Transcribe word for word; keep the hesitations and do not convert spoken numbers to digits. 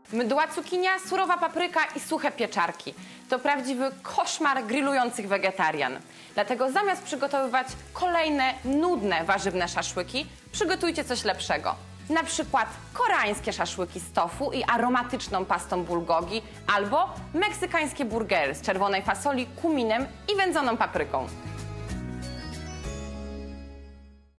Mdła cukinia, surowa papryka i suche pieczarki. To prawdziwy koszmar grillujących wegetarian. Dlatego zamiast przygotowywać kolejne nudne warzywne szaszłyki, przygotujcie coś lepszego. Na przykład koreańskie szaszłyki z tofu i aromatyczną pastą bulgogi albo meksykańskie burgery z czerwonej fasoli, kuminem i wędzoną papryką.